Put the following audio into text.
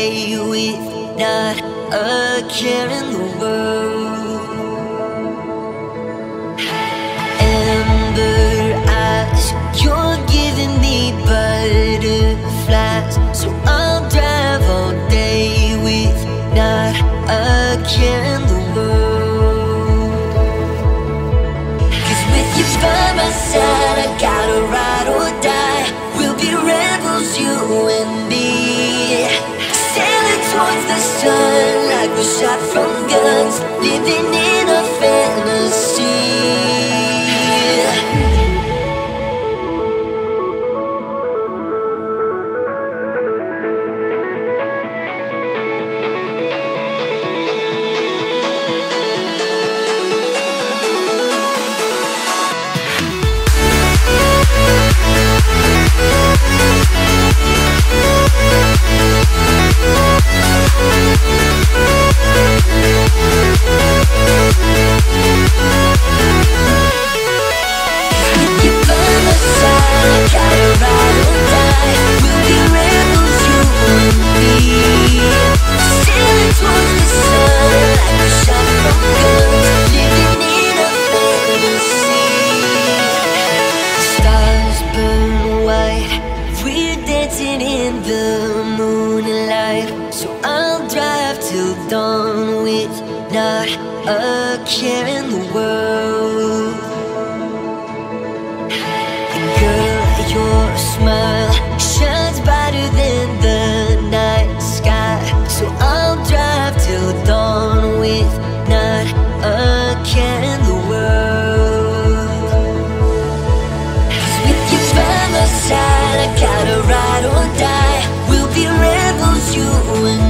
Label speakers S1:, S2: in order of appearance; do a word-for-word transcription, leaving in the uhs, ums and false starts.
S1: day with not a care in the world. Amber eyes, you're giving me butterflies, so I'll drive all day with not a care in the world. Cause with you by my side, I gotta ride or die. We'll be rebels, you and me, sailing towards the sun like we're shot from guns, living in a fantasy. Gotta ride or die. We'll be rebels, you and